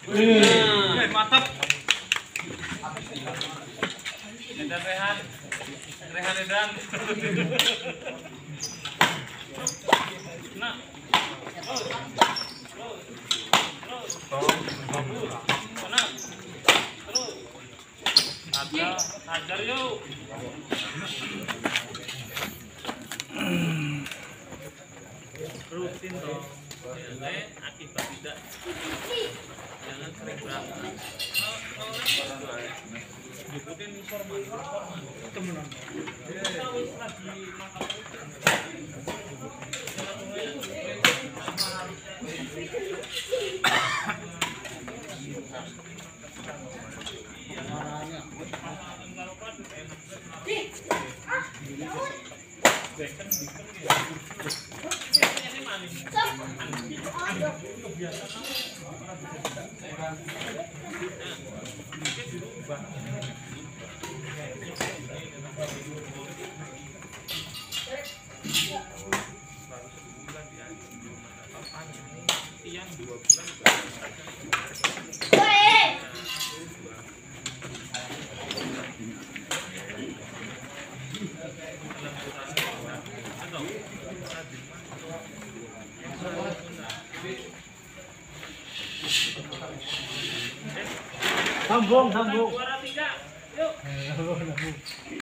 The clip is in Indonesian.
Mantap. Dan Rehan dan. Nah. Terus. Hajar yuk. Rutin dong. Akibat tidak. Jangan sering berangkat. Ikutin informan. Temenan. Sambung. Suara 3. Yuk.